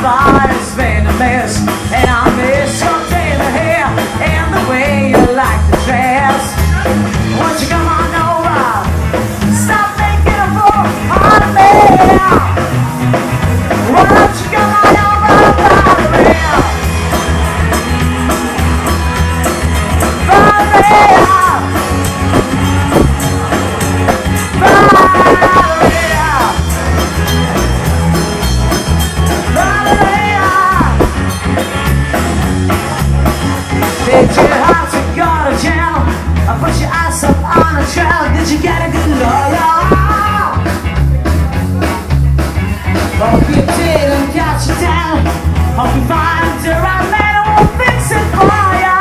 body's been a mess, and I miss your tailor hair and the way you like to dress. Won't you come on over? Stop making a fool out of me. Why don't you come on over and bother me? Bother me. Did you have to go to jail? I put your ass up on a trail. Did you get a good lawyer? Hope you didn't catch you down. Hope you find the right man who will fix it for ya.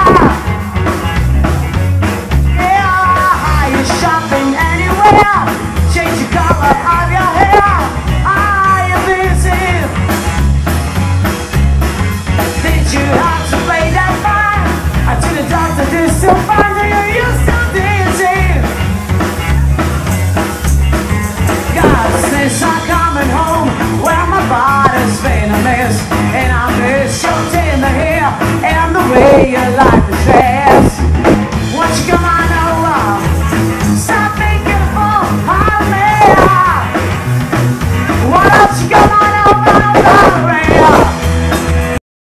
Yeah, are you shopping anywhere? Change the color of your hair. Are you busy? Did you have to play that fine? To the doctor, do still find that you're still dancing. God, since I'm coming home, well, my body's been a mess, and I miss your tender hair and the way you like